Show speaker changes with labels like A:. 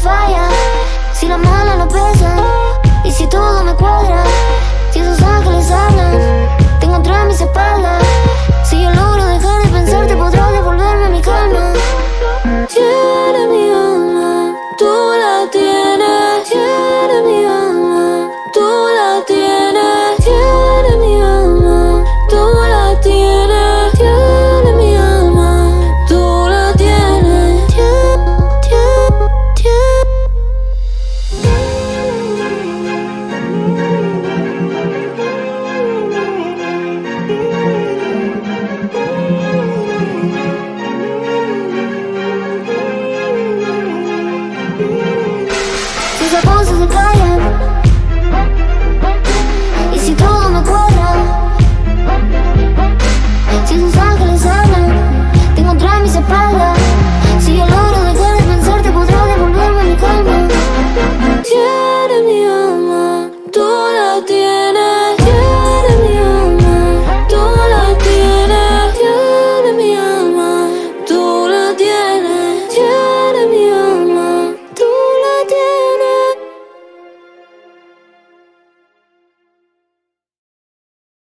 A: falla, si la mala no pesa y si todo me cuadra, si esos ángeles hablan, te encontré a mis espaldas, si yo lo